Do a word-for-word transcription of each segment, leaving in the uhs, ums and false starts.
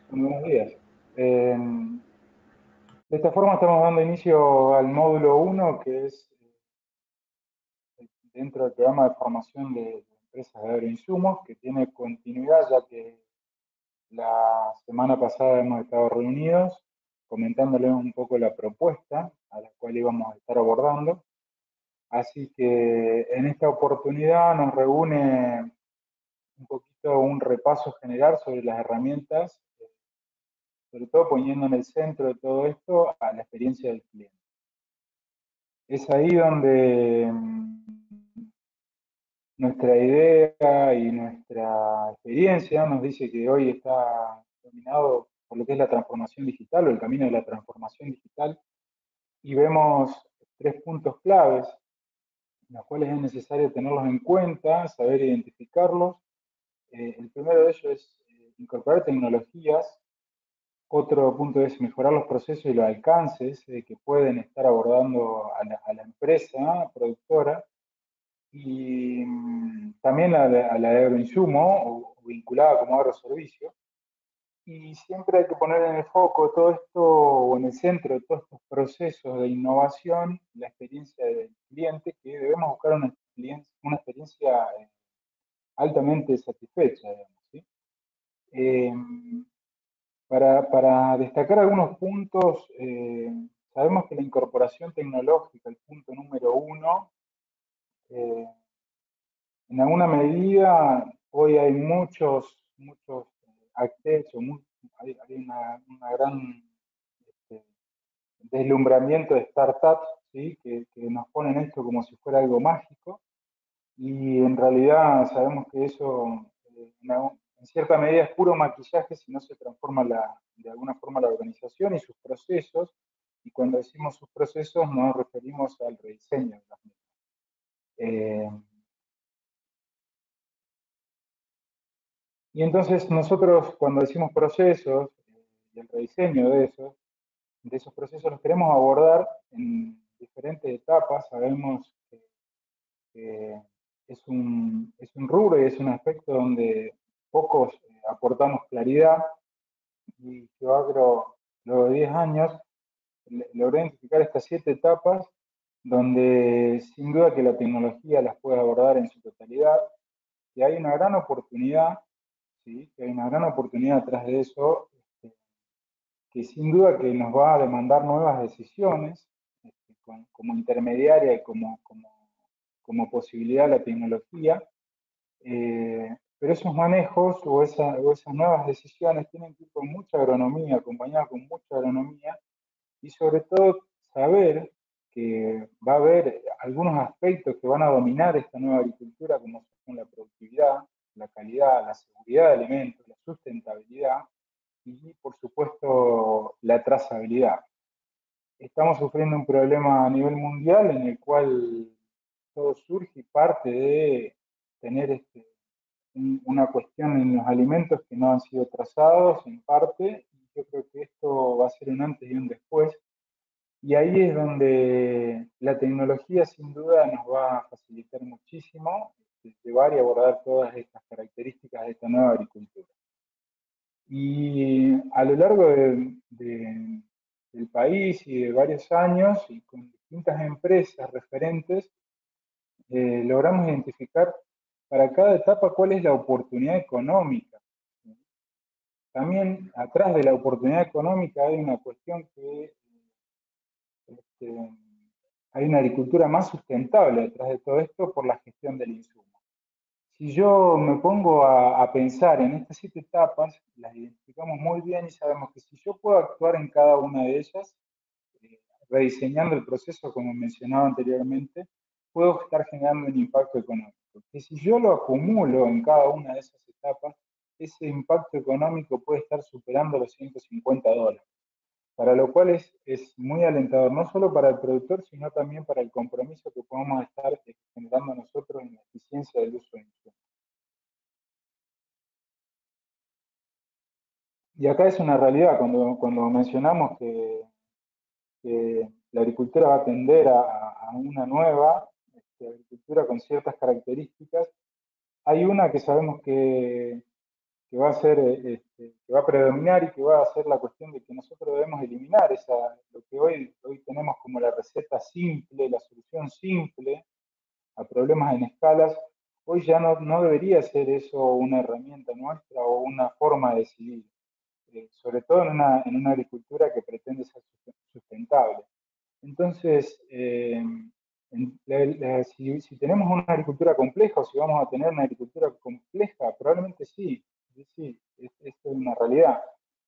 Buenos días. Eh, de esta forma estamos dando inicio al módulo uno, que es eh, dentro del programa de formación de, de empresas de agroinsumos, que tiene continuidad ya que la semana pasada hemos estado reunidos comentándoles un poco la propuesta a la cual íbamos a estar abordando. Así que en esta oportunidad nos reúne un poquito un repaso general sobre las herramientas, sobre todo poniendo en el centro de todo esto a la experiencia del cliente. Es ahí donde mm, nuestra idea y nuestra experiencia nos dice que hoy está dominado por lo que es la transformación digital o el camino de la transformación digital, y vemos tres puntos claves, los cuales es necesario tenerlos en cuenta, saber identificarlos. Eh, el primero de ellos es eh, incorporar tecnologías. Otro punto es mejorar los procesos y los alcances eh, que pueden estar abordando a la, a la empresa productora, y mm, también a la, a la de agroinsumo o, o vinculada como agroservicio. Y siempre hay que poner en el foco todo esto o en el centro de todos estos procesos de innovación la experiencia del cliente, que debemos buscar una experiencia, una experiencia eh, altamente satisfecha, digamos, ¿sí? Eh, para, para, destacar algunos puntos, eh, sabemos que la incorporación tecnológica, el punto número uno, eh, en alguna medida, hoy hay muchos, muchos eh, accesos, mu- hay, hay una, una gran este, deslumbramiento de startups, ¿sí? que, que nos ponen esto como si fuera algo mágico, y en realidad sabemos que eso eh, en, algún- en cierta medida es puro maquillaje si no se transforma la, de alguna forma la organización y sus procesos, y cuando decimos sus procesos nos referimos al rediseño de las mismas. Eh, Y entonces nosotros cuando decimos procesos eh, y el rediseño de esos, de esos procesos los queremos abordar en diferentes etapas. Sabemos que, que es, un, es un rubro y es un aspecto donde pocos eh, aportamos claridad, y yo agro, luego de diez años, le- logré identificar estas siete etapas donde sin duda que la tecnología las puede abordar en su totalidad, que hay una gran oportunidad, ¿sí? Que hay una gran oportunidad atrás de eso, este, que sin duda que nos va a demandar nuevas decisiones, este, con, como intermediaria y como, como, como posibilidad la tecnología, eh, pero esos manejos o, esa, o, esas nuevas decisiones tienen que ir con mucha agronomía, acompañadas con mucha agronomía, y sobre todo saber que va a haber algunos aspectos que van a dominar esta nueva agricultura, como son la productividad, la calidad, la seguridad de alimentos, la sustentabilidad y, por supuesto, la trazabilidad. Estamos sufriendo un problema a nivel mundial en el cual todo surge y parte de tener este, un, una cuestión en los alimentos que no han sido trazados en parte, y yo creo que esto va a ser un antes y un después, y ahí es donde la tecnología sin duda nos va a facilitar muchísimo este, llevar y abordar todas estas características de esta nueva agricultura. Y a lo largo de, de, del país y de varios años, y con distintas empresas referentes, eh, logramos identificar para cada etapa cuál es la oportunidad económica. También atrás de la oportunidad económica hay una cuestión que este, hay una agricultura más sustentable detrás de todo esto por la gestión del insumo. Si yo me pongo a, a, pensar en estas siete etapas, las identificamos muy bien y sabemos que si yo puedo actuar en cada una de ellas, eh, rediseñando el proceso como mencionaba anteriormente, puedo estar generando un impacto económico. Que si yo lo acumulo en cada una de esas etapas, ese impacto económico puede estar superando los ciento cincuenta dólares, para lo cual es, es muy alentador, no solo para el productor, sino también para el compromiso que podemos estar generando nosotros en la eficiencia del uso de insumos. Y acá es una realidad, cuando, cuando mencionamos que, que la agricultura va a tender a, a una nueva este, agricultura con ciertas características, hay una que sabemos que que va a ser, eh, este, que va a predominar y que va a ser la cuestión de que nosotros debemos eliminar esa, lo que hoy, hoy tenemos como la receta simple, la solución simple a problemas en escalas. Hoy ya no, no debería ser eso una herramienta nuestra o una forma de decidir, eh, sobre todo en una, en una agricultura que pretende ser sustentable. Entonces, eh, en la, la, si, si, tenemos una agricultura compleja o si vamos a tener una agricultura compleja, probablemente sí, sí, es, es una realidad.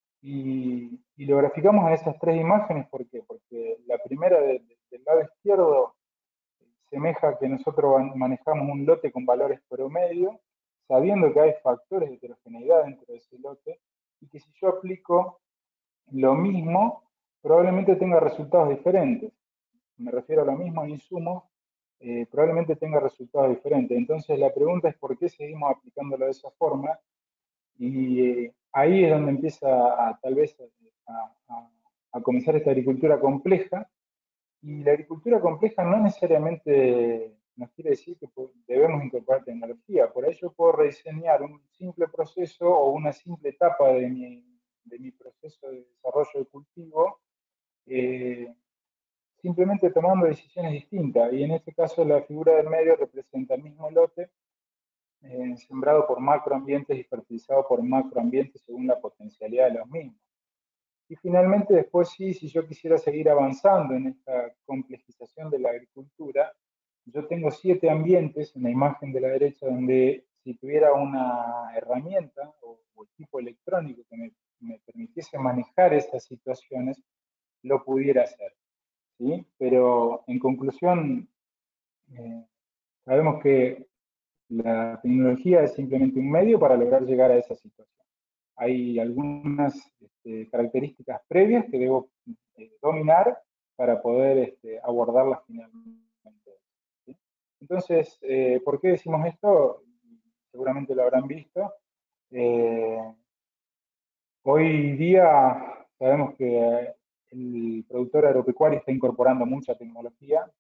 Y, y, lo graficamos en esas tres imágenes, ¿por qué? Porque la primera de, de, del lado izquierdo semeja que nosotros manejamos un lote con valores promedio, sabiendo que hay factores de heterogeneidad dentro de ese lote, y que si yo aplico lo mismo, probablemente tenga resultados diferentes. Me refiero a lo mismo en insumos, eh, probablemente tenga resultados diferentes. Entonces la pregunta es por qué seguimos aplicándolo de esa forma, y eh, ahí es donde empieza a, tal vez a, a, a comenzar esta agricultura compleja. Y la agricultura compleja no necesariamente nos quiere decir que debemos incorporar tecnología. Por ahí yo puedo rediseñar un simple proceso o una simple etapa de mi, de mi proceso de desarrollo de cultivo, eh, simplemente tomando decisiones distintas. Y en este caso la figura del medio representa el mismo lote, eh, sembrado por macroambientes y fertilizado por macroambientes según la potencialidad de los mismos. Y finalmente, después sí, si yo quisiera seguir avanzando en esta complejización de la agricultura, yo tengo siete ambientes en la imagen de la derecha donde si tuviera una herramienta o, o equipo electrónico que me, me, permitiese manejar esas situaciones, lo pudiera hacer. ¿Sí? Pero en conclusión, eh, sabemos que la tecnología es simplemente un medio para lograr llegar a esa situación. Hay algunas este, características previas que debo eh, dominar para poder este, abordarlas finalmente. ¿Sí? Entonces, eh, ¿por qué decimos esto? Seguramente lo habrán visto. Eh, hoy día sabemos que el productor agropecuario está incorporando mucha tecnología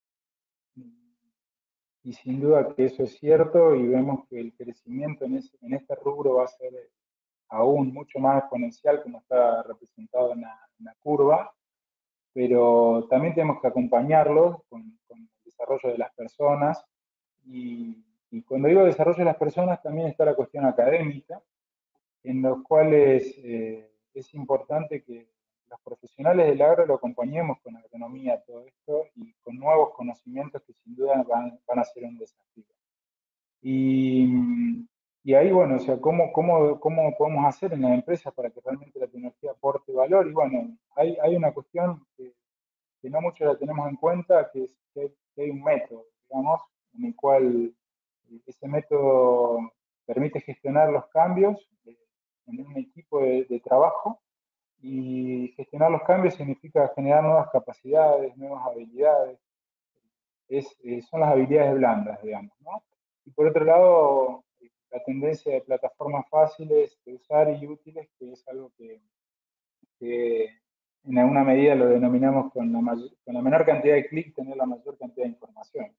y sin duda que eso es cierto y vemos que el crecimiento en, ese, en este rubro va a ser aún mucho más exponencial como está representado en la, en la curva, pero también tenemos que acompañarlos con, con el desarrollo de las personas y, y, cuando digo desarrollo de las personas también está la cuestión académica, en los cuales eh, es importante que los profesionales del agro lo acompañemos con agronomía, todo esto, y con nuevos conocimientos que sin duda van, van a ser un desafío. Y, y ahí, bueno, o sea, ¿cómo, cómo, ¿cómo podemos hacer en la empresa para que realmente la tecnología aporte valor? Y bueno, hay, hay una cuestión que, que no mucho la tenemos en cuenta, que es que hay, que hay un método, digamos, en el cual ese método permite gestionar los cambios en un equipo de, de trabajo, y gestionar los cambios significa generar nuevas capacidades, nuevas habilidades, es, eh, son las habilidades blandas, digamos, ¿no? Y por otro lado, la tendencia de plataformas fáciles de usar y útiles, que es algo que, que en alguna medida lo denominamos con la, mayor, con la menor cantidad de clics, tener la mayor cantidad de información.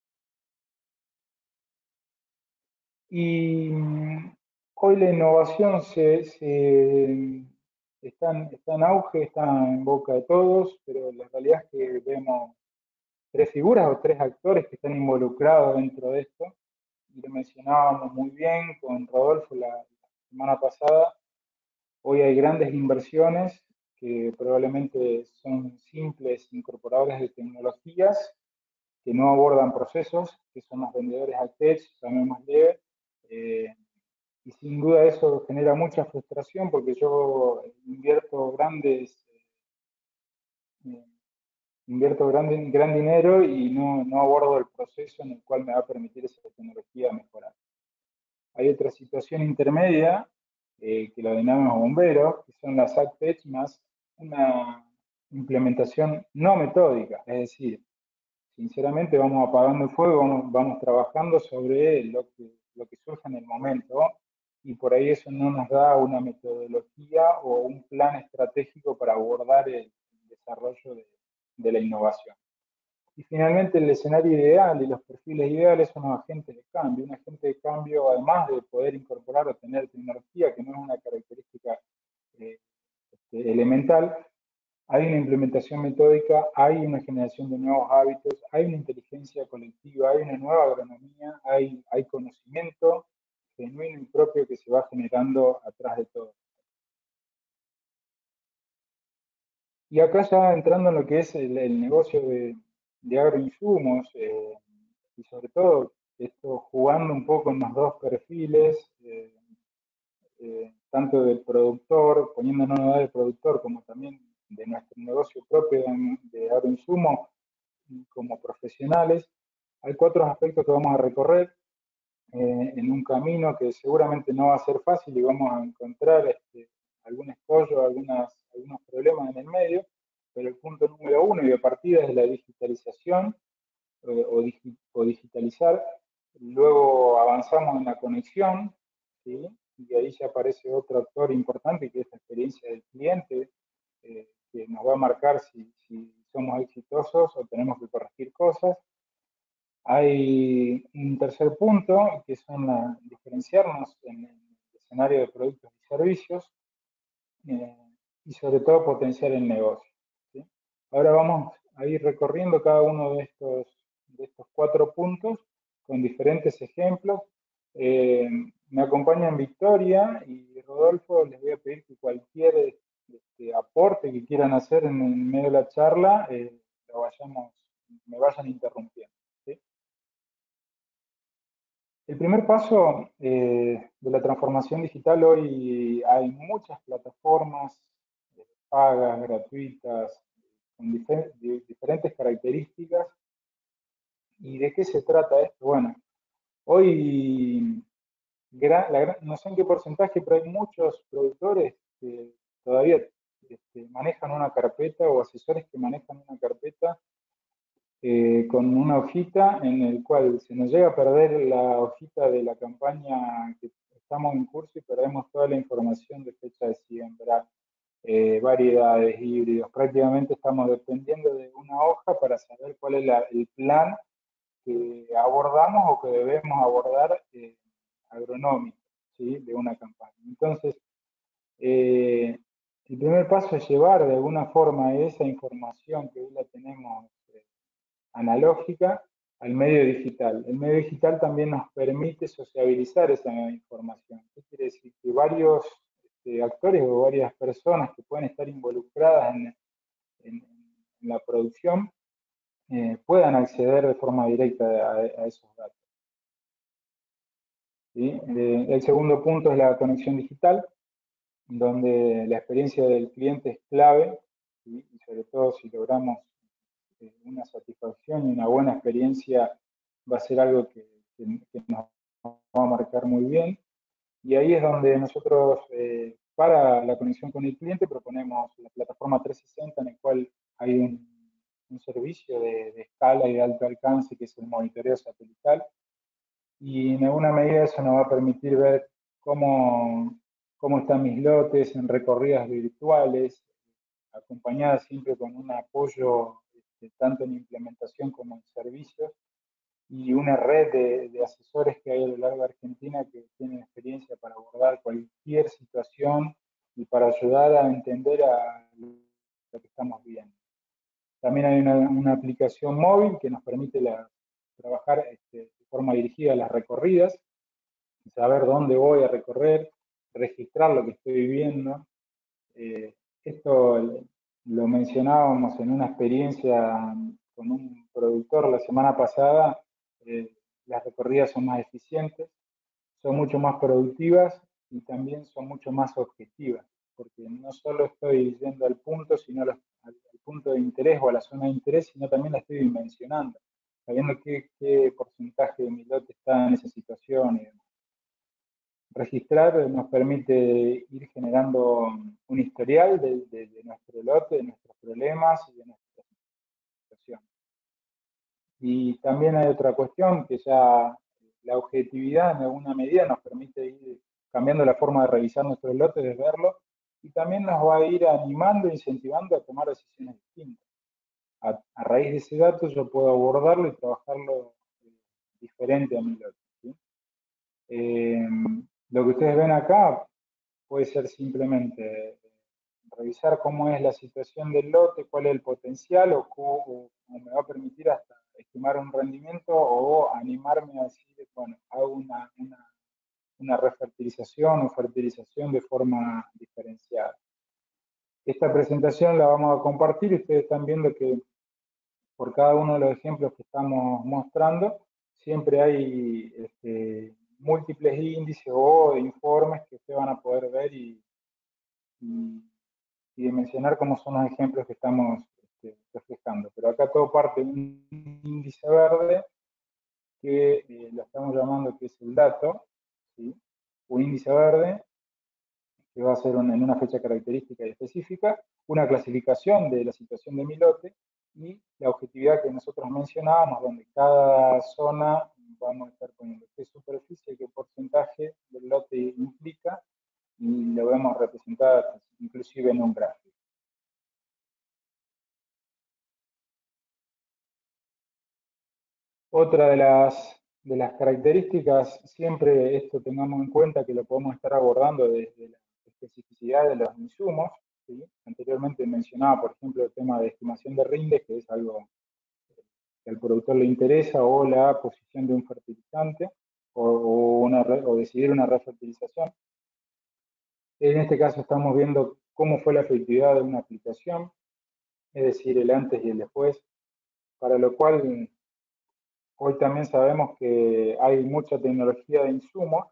Y hoy la innovación se, se, está, en, está en auge, está en boca de todos, pero la realidad es que vemos tres figuras o tres actores que están involucrados dentro de esto, y lo mencionábamos muy bien con Rodolfo la, la semana pasada. Hoy hay grandes inversiones que probablemente son simples incorporadores de tecnologías que no abordan procesos, que son los vendedores al tech, llamémosle, eh, y sin duda eso genera mucha frustración porque yo invierto grandes, eh, invierto gran, gran dinero y no, no abordo el proceso en el cual me va a permitir esa tecnología mejorar. Hay otra situación intermedia, eh, que la denominamos bomberos, que son las AgTech más una implementación no metódica, es decir, sinceramente vamos apagando el fuego, vamos, vamos trabajando sobre lo que, lo que surja en el momento, y por ahí eso no nos da una metodología o un plan estratégico para abordar el desarrollo de, de la innovación. Y finalmente el escenario ideal y los perfiles ideales son los agentes de cambio. Un agente de cambio, además de poder incorporar o tener tecnología, que no es una característica eh, este, elemental, hay una implementación metódica, hay una generación de nuevos hábitos, hay una inteligencia colectiva, hay una nueva agronomía, hay, hay conocimiento genuino y propio que se va generando atrás de todo. Y acá ya entrando en lo que es el, el negocio de, de agroinsumos, eh, y sobre todo esto jugando un poco en los dos perfiles, eh, eh, tanto del productor, poniéndonos en del productor, como también de nuestro negocio propio de, de agroinsumos como profesionales, hay cuatro aspectos que vamos a recorrer eh, en un camino que seguramente no va a ser fácil y vamos a encontrar este, algún escollo, algunas, algunos problemas en el medio, pero el punto número uno y de partida es la digitalización eh, o, digi o, digitalizar. Luego avanzamos en la conexión, ¿sí? Y ahí ya aparece otro actor importante que es la experiencia del cliente, eh, que nos va a marcar si, si somos exitosos o tenemos que corregir cosas. Hay un tercer punto, que son la, diferenciarnos en el escenario de productos y servicios, eh, y sobre todo potenciar el negocio, ¿sí? Ahora vamos a ir recorriendo cada uno de estos, de estos cuatro puntos con diferentes ejemplos. Eh, me acompañan Victoria y Rodolfo, les voy a pedir que cualquier este, aporte que quieran hacer en el medio de la charla, eh, lo vayamos, me vayan interrumpiendo, ¿sí? El primer paso eh, de la transformación digital, hoy hay muchas plataformas eh, pagas, gratuitas, con difer diferentes características. ¿Y de qué se trata esto? Bueno, hoy, gran, la gran, no sé en qué porcentaje, pero hay muchos productores que todavía este, manejan una carpeta o asesores que manejan una carpeta eh, con una hojita en el cual se nos llega a perder la hojita de la campaña que estamos en curso y perdemos toda la información de fecha de siembra, eh, variedades, híbridos. Prácticamente estamos dependiendo de una hoja para saber cuál es la, el plan que abordamos o que debemos abordar eh, agronómico, ¿sí? De una campaña. Entonces, eh, el primer paso es llevar de alguna forma esa información que hoy la tenemos eh, analógica al medio digital. El medio digital también nos permite sociabilizar esa nueva información. ¿Qué quiere decir? Que varios este, actores o varias personas que pueden estar involucradas en, en, en la producción eh, puedan acceder de forma directa a, a esos datos, ¿sí? Eh, el segundo punto es la conexión digital, donde la experiencia del cliente es clave, ¿sí? Y sobre todo si logramos una satisfacción y una buena experiencia va a ser algo que, que, que nos va a marcar muy bien. Y ahí es donde nosotros, eh, para la conexión con el cliente, proponemos la plataforma trescientos sesenta, en el cual hay un, un servicio de, de escala y de alto alcance, que es el monitoreo satelital. Y en alguna medida eso nos va a permitir ver cómo, cómo están mis lotes en recorridas virtuales, acompañadas siempre con un apoyo este, tanto en implementación como en servicios, y una red de, de, asesores que hay a lo largo de Argentina que tienen experiencia para abordar cualquier situación y para ayudar a entender a lo que estamos viendo. También hay una, una aplicación móvil que nos permite la, trabajar este, de forma dirigida las recorridas, saber dónde voy a recorrer, registrar lo que estoy viendo. Eh, esto lo mencionábamos en una experiencia con un productor la semana pasada. Eh, las recorridas son más eficientes, son mucho más productivas y también son mucho más objetivas, porque no solo estoy yendo al punto, sino al, al punto de interés o a la zona de interés, sino también la estoy dimensionando, sabiendo qué, qué porcentaje de mi lote está en esa situación y demás. Registrar nos permite ir generando un historial de, de, de nuestro lote, de nuestros problemas y de nuestra situación. Y también hay otra cuestión que ya la objetividad en alguna medida nos permite ir cambiando la forma de revisar nuestros lotes, de verlo, y también nos va a ir animando e incentivando a tomar decisiones distintas. a, a raíz de ese dato yo puedo abordarlo y trabajarlo diferente a mi lote, ¿sí? Eh, lo que ustedes ven acá puede ser simplemente revisar cómo es la situación del lote, cuál es el potencial o cómo, o me va a permitir hasta estimar un rendimiento o animarme a decir, bueno, hago una, una, una refertilización o fertilización de forma diferenciada. Esta presentación la vamos a compartir y ustedes están viendo que por cada uno de los ejemplos que estamos mostrando, siempre hay este, múltiples índices o informes que ustedes van a poder ver y, y, y dimensionar cómo son los ejemplos que estamos este, reflejando. Pero acá todo parte de un índice verde que eh, lo estamos llamando que es el dato, ¿sí? Un índice verde que va a ser un, en una fecha característica y específica, una clasificación de la situación de mi lote y la objetividad que nosotros mencionábamos, donde cada zona vamos a estar poniendo qué superficie, qué porcentaje del lote implica, y lo vemos representado inclusive en un gráfico. Otra de las, de las características, siempre esto tengamos en cuenta que lo podemos estar abordando desde la especificidad de los insumos, ¿sí? Anteriormente mencionaba, por ejemplo, el tema de estimación de rindes, que es algo que al productor le interesa, o la posición de un fertilizante, o, o, una, o decidir una refertilización. En este caso estamos viendo cómo fue la efectividad de una aplicación, es decir, el antes y el después, para lo cual hoy también sabemos que hay mucha tecnología de insumos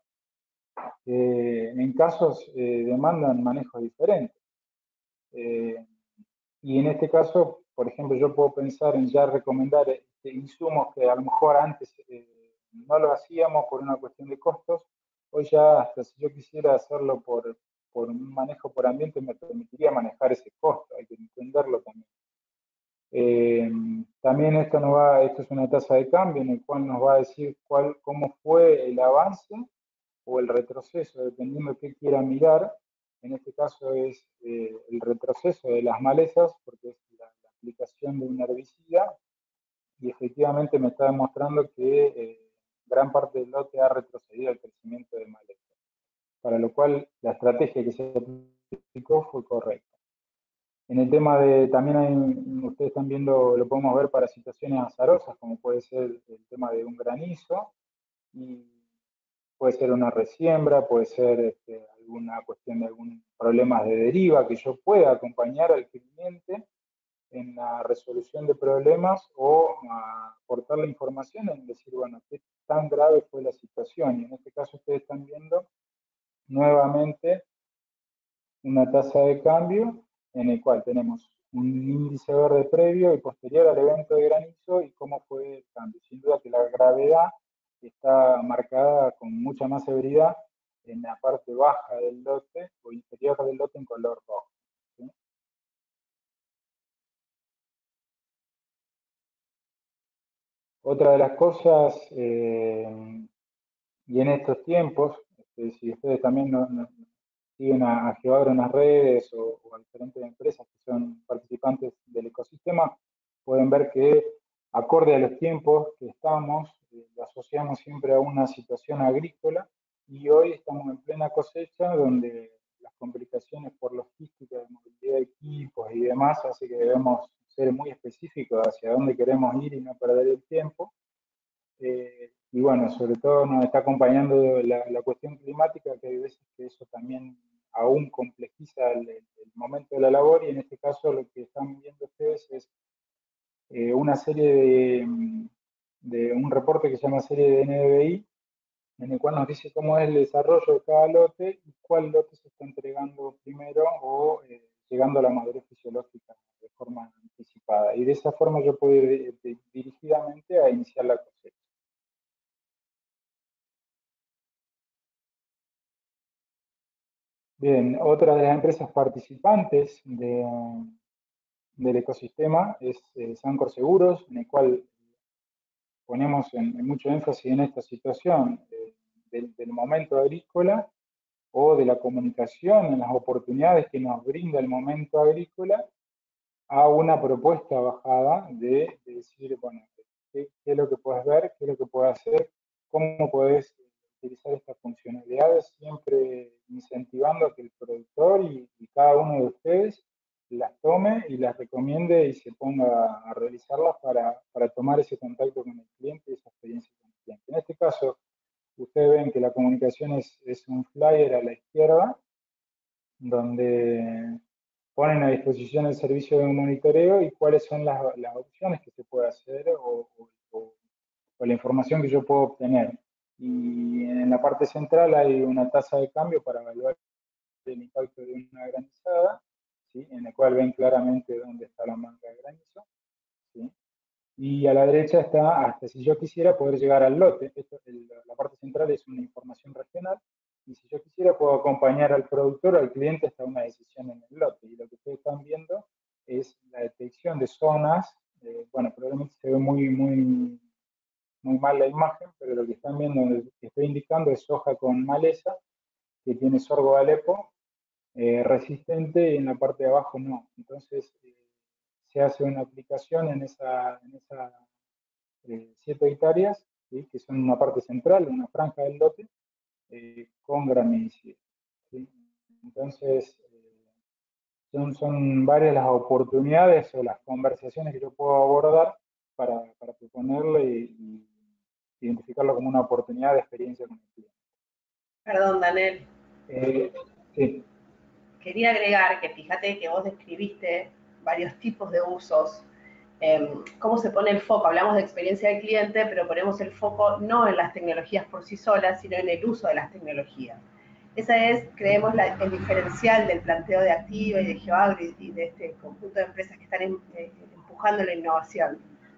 que en casos eh, demandan manejos diferentes. Eh, y en este caso, por ejemplo, yo puedo pensar en ya recomendar este, insumos que a lo mejor antes eh, no lo hacíamos por una cuestión de costos. Hoy ya, hasta si yo quisiera hacerlo por, por un manejo por ambiente, me permitiría manejar ese costo. Hay que entenderlo también. Eh, también esto, nos va, esto es una tasa de cambio en el cual nos va a decir cuál, cómo fue el avance o el retroceso, dependiendo de qué quiera mirar. En este caso es eh, el retroceso de las malezas, porque es la, la aplicación de un herbicida, y efectivamente me está demostrando que eh, gran parte del lote ha retrocedido el crecimiento de malezas, para lo cual la estrategia que se aplicó fue correcta. En el tema de, también hay, ustedes están viendo, lo podemos ver para situaciones azarosas, como puede ser el tema de un granizo, y puede ser una resiembra, puede ser este, alguna cuestión de algún problema de deriva, que yo pueda acompañar al cliente en la resolución de problemas o aportar la información en decir, bueno, qué tan grave fue la situación. Y en este caso ustedes están viendo nuevamente una tasa de cambio en el cual tenemos un índice verde previo y posterior al evento de granizo y cómo fue el cambio. Sin duda que la gravedad está marcada con mucha más severidad en la parte baja del lote o inferior del lote en color rojo, ¿sí? Otra de las cosas, eh, y en estos tiempos, este, si ustedes también no, no, siguen a, a Geodoro en las redes o, o a diferentes empresas que son participantes del ecosistema, pueden ver que acorde a los tiempos que estamos, eh, lo asociamos siempre a una situación agrícola y hoy estamos en plena cosecha donde las complicaciones por logística, de movilidad de equipos y demás hace que debemos ser muy específicos hacia dónde queremos ir y no perder el tiempo. Eh, y bueno, sobre todo nos está acompañando la, la, cuestión climática, que hay veces que eso también aún complejiza el, el, momento de la labor, y en este caso lo que están viendo ustedes es eh, una serie de, de, un reporte que se llama serie de N D V I, en el cual nos dice cómo es el desarrollo de cada lote y cuál lote se está entregando primero o eh, llegando a la madurez fisiológica de forma anticipada. Y de esa forma yo puedo ir de, de, dirigidamente a iniciar la cosecha. Bien, otra de las empresas participantes de, del ecosistema es eh, Sancor Seguros, en el cual ponemos en, en mucho énfasis en esta situación eh, del, del momento agrícola o de la comunicación en las oportunidades que nos brinda el momento agrícola a una propuesta bajada de, de decir, bueno, ¿qué, qué es lo que puedes ver? ¿Qué es lo que puedes hacer? ¿Cómo puedes utilizar estas funcionalidades? Siempre incentivando a que el productor y, y cada uno de ustedes las tome y las recomiende y se ponga a realizarlas para, para tomar ese contacto con el cliente y esa experiencia con el cliente. En este caso, ustedes ven que la comunicación es, es un flyer a la izquierda, donde ponen a disposición el servicio de monitoreo y cuáles son las, las opciones que se puede hacer o, o, o la información que yo puedo obtener. Y en la parte central hay una tasa de cambio para evaluar el impacto de una granizada, ¿sí? En el cual ven claramente dónde está la manga de granizo, ¿sí? Y a la derecha está, hasta si yo quisiera, poder llegar al lote. Esto, el, la parte central es una información regional, y si yo quisiera, puedo acompañar al productor o al cliente hasta una decisión en el lote. Y lo que ustedes están viendo es la detección de zonas, eh, bueno, probablemente se ve muy, muy, muy mal la imagen, pero lo que están viendo, lo que estoy indicando es soja con maleza, que tiene sorgo de Alepo, eh, resistente, y en la parte de abajo no. Entonces, eh, se hace una aplicación en esa, en esa eh, siete hectáreas, ¿sí? Que son una parte central, una franja del lote, eh, con graminicida, ¿sí? Entonces, eh, son, son varias las oportunidades o las conversaciones que yo puedo abordar para, para proponerle y, y identificarlo como una oportunidad de experiencia con el cliente. Perdón, Daniel. Eh, sí. Quería agregar que fíjate que vos describiste varios tipos de usos, eh, cómo se pone el foco. Hablamos de experiencia del cliente, pero ponemos el foco no en las tecnologías por sí solas, sino en el uso de las tecnologías. Esa es, creemos, la, el diferencial del planteo de Activa y de GeoAgri y de este conjunto de empresas que están en, eh, empujando la innovación.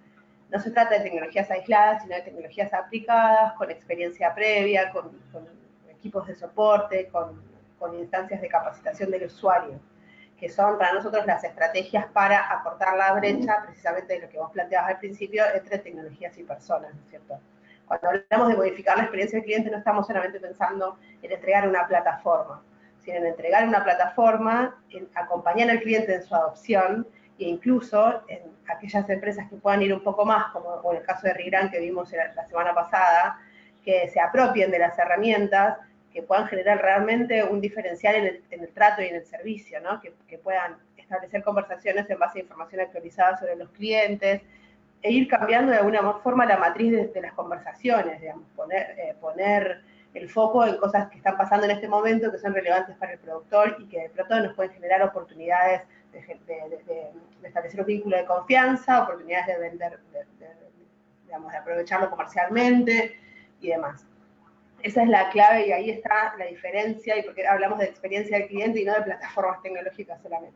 No se trata de tecnologías aisladas, sino de tecnologías aplicadas, con experiencia previa, con, con equipos de soporte, con, con instancias de capacitación del usuario, que son para nosotros las estrategias para acortar la brecha, precisamente de lo que vos planteabas al principio, entre tecnologías y personas, ¿no es cierto? Cuando hablamos de modificar la experiencia del cliente, no estamos solamente pensando en entregar una plataforma, sino en entregar una plataforma, en acompañar al cliente en su adopción, e incluso en aquellas empresas que puedan ir un poco más, como en el caso de Rigran que vimos la semana pasada, que se apropien de las herramientas, que puedan generar realmente un diferencial en el, en el trato y en el servicio, ¿no? Que, que puedan establecer conversaciones en base a información actualizada sobre los clientes, e ir cambiando de alguna forma la matriz de, de las conversaciones, digamos, poner, eh, poner el foco en cosas que están pasando en este momento, que son relevantes para el productor y que de pronto nos pueden generar oportunidades de, de, de, de establecer un vínculo de confianza, oportunidades de vender, de, de, digamos, de aprovecharlo comercialmente y demás. Esa es la clave y ahí está la diferencia, y porque hablamos de experiencia del cliente y no de plataformas tecnológicas solamente.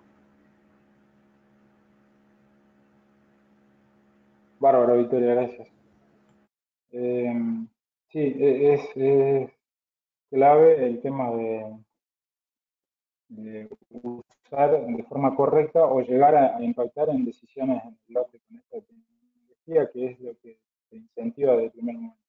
Bárbaro, Victoria, gracias. Eh, sí, es, es clave el tema de, de usar de forma correcta o llegar a, a impactar en decisiones en el lote con esta tecnología, que es lo que se incentiva desde el primer momento.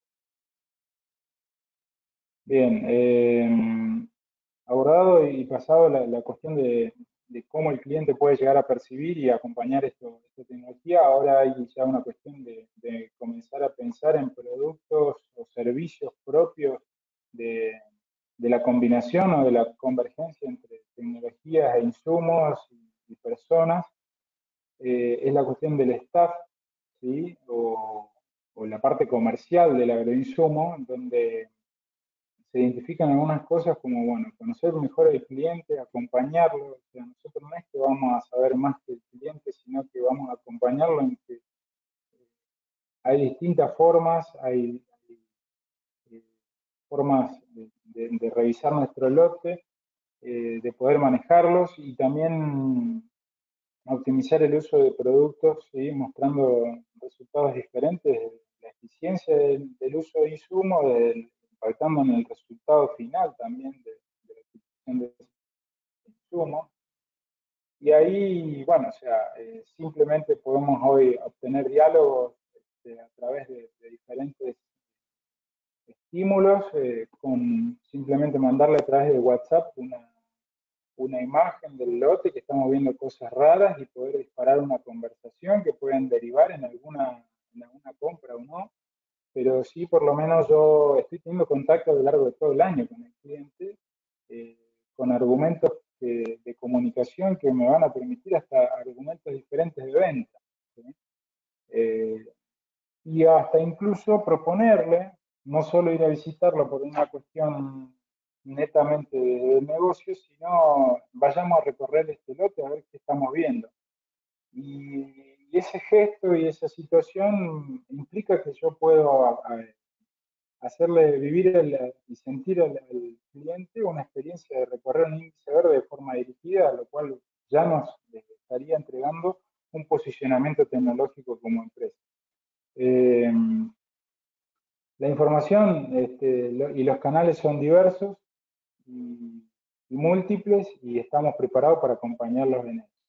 Bien, eh, abordado y pasado la, la cuestión de, de, cómo el cliente puede llegar a percibir y acompañar esto, esta tecnología, ahora hay ya una cuestión de, de comenzar a pensar en productos o servicios propios de, de la combinación o de la convergencia entre tecnologías e insumos y, y personas. Eh, es la cuestión del staff, ¿sí? o, o la parte comercial del agroinsumo, donde se identifican algunas cosas como, bueno, conocer mejor al cliente, acompañarlo. O sea, nosotros no es que vamos a saber más que el cliente, sino que vamos a acompañarlo en que hay distintas formas, hay, hay formas de, de, de, revisar nuestro lote, eh, de poder manejarlos y también optimizar el uso de productos, ¿sí? Mostrando resultados diferentes, la eficiencia del, del uso de insumos, del, impactando en el resultado final también de, de la utilización de ese insumo. Y ahí, bueno, o sea, eh, simplemente podemos hoy obtener diálogos este, a través de, de diferentes estímulos, eh, con simplemente mandarle a través de WhatsApp una, una imagen del lote, que estamos viendo cosas raras y poder disparar una conversación que puedan derivar en alguna, en alguna compra o no. Pero sí, por lo menos yo estoy teniendo contacto a lo largo de todo el año con el cliente, eh, con argumentos que- de comunicación que me van a permitir hasta argumentos diferentes de venta, ¿sí? Eh, y hasta incluso proponerle, no solo ir a visitarlo por una cuestión netamente de negocio, sino vayamos a recorrer este lote a ver qué estamos viendo. Y, y ese gesto y esa situación implica que yo puedo a, a, hacerle vivir el, y sentir al, al, cliente una experiencia de recorrer un índice verde de forma dirigida, lo cual ya nos estaría entregando un posicionamiento tecnológico como empresa. Eh, la información este, lo, y los canales son diversos y, y múltiples, y estamos preparados para acompañarlos en eso.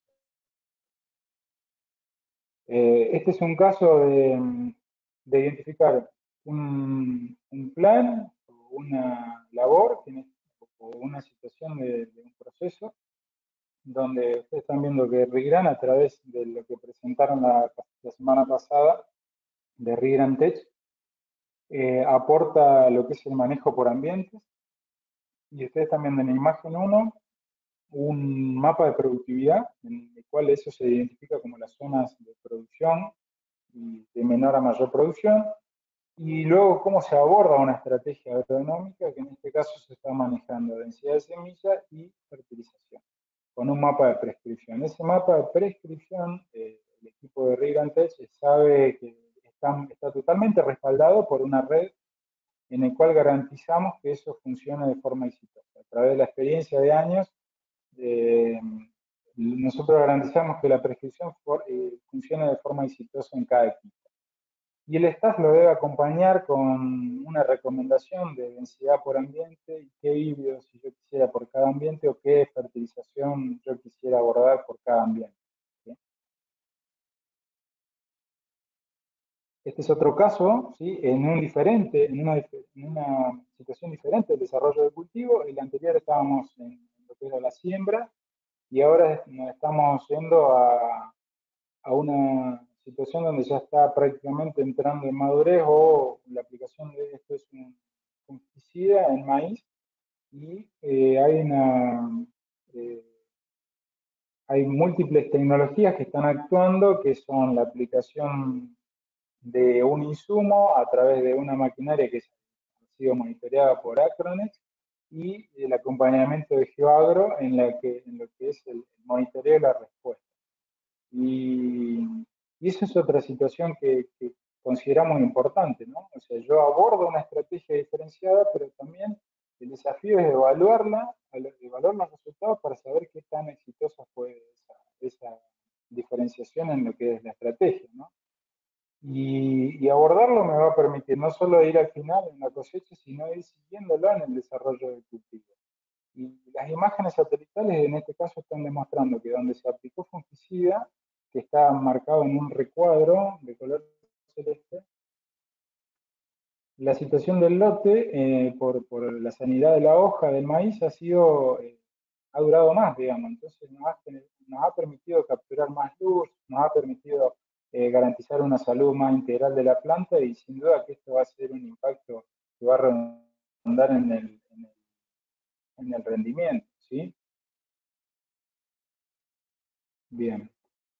Eh, este es un caso de, de identificar un, un plan o una labor o una situación de, de un proceso donde ustedes están viendo que Rigran, a través de lo que presentaron la, la semana pasada de Rigran Tech, eh, aporta lo que es el manejo por ambientes. Y ustedes están viendo en la imagen uno un mapa de productividad, en el cual eso se identifica como las zonas de producción y de menor a mayor producción, y luego cómo se aborda una estrategia agronómica, que en este caso se está manejando densidad de semilla y fertilización, con un mapa de prescripción. Ese mapa de prescripción, eh, el equipo de Rigantech sabe que está, está totalmente respaldado por una red en el cual garantizamos que eso funcione de forma exitosa. A través de la experiencia de años, eh, nosotros garantizamos que la prescripción for, eh, funcione de forma exitosa en cada equipo. Y el staff lo debe acompañar con una recomendación de densidad por ambiente y qué híbridos si yo quisiera por cada ambiente o qué fertilización yo quisiera abordar por cada ambiente, ¿sí? Este es otro caso, ¿sí? En un diferente, en una, en una situación diferente del desarrollo del cultivo. El anterior estábamos en lo que era la siembra y ahora nos estamos yendo a, a una situación donde ya está prácticamente entrando en madurez, o la aplicación de esto es un fungicida en maíz, y eh, hay una eh, hay múltiples tecnologías que están actuando, que son la aplicación de un insumo a través de una maquinaria que ha sido monitoreada por Acronex, y el acompañamiento de GeoAgro en, la que, en lo que es el monitoreo y la respuesta. Y, y eso es otra situación que, que consideramos importante, ¿no? O sea, yo abordo una estrategia diferenciada, pero también el desafío es evaluarla, evaluar los resultados para saber qué tan exitosa fue esa, esa diferenciación en lo que es la estrategia, ¿no? Y, y abordarlo me va a permitir no solo ir al final en la cosecha, sino ir siguiéndolo en el desarrollo del cultivo. Y las imágenes satelitales en este caso están demostrando que donde se aplicó fungicida, que está marcado en un recuadro de color celeste, la situación del lote, eh, por, por, la sanidad de la hoja del maíz, ha sido, eh, ha durado más, digamos. Entonces nos ha, nos ha permitido capturar más luz, nos ha permitido eh, garantizar una salud más integral de la planta, y sin duda que esto va a ser un impacto que va a redundar en el, en el, en el rendimiento, ¿sí? Bien.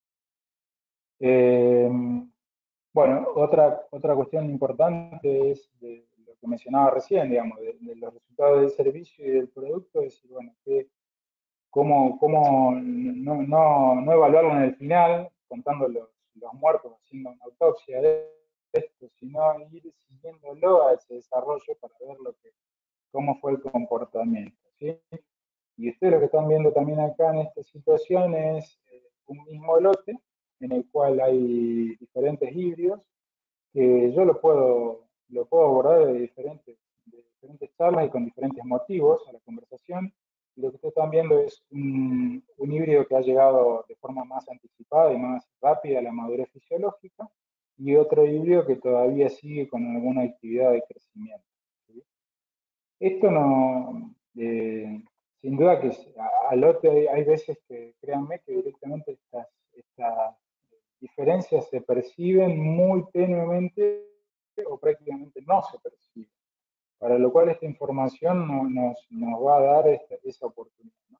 Eh, bueno, otra, otra cuestión importante es de lo que mencionaba recién, digamos, de, de los resultados del servicio y del producto, es decir, bueno, que, cómo, cómo no, no, no evaluarlo en el final, contando los, los muertos, haciendo una autopsia de esto, sino ir siguiéndolo a ese desarrollo para ver lo que, cómo fue el comportamiento, ¿sí? Y ustedes lo que están viendo también acá en esta situación es eh, un mismo lote en el cual hay diferentes híbridos, que yo lo puedo, lo puedo abordar de diferentes, de diferentes charlas y con diferentes motivos a la conversación. Y lo que ustedes están viendo es un, un híbrido que ha llegado de forma más anticipada y más rápida a la madurez fisiológica, y otro híbrido que todavía sigue con alguna actividad de crecimiento, ¿sí? Esto no, eh, sin duda que a- al otro hay, hay veces que, créanme, que directamente estas, estas diferencias se perciben muy tenuemente o prácticamente no se perciben, para lo cual esta información no- nos, nos va a dar esta- esa oportunidad, ¿no?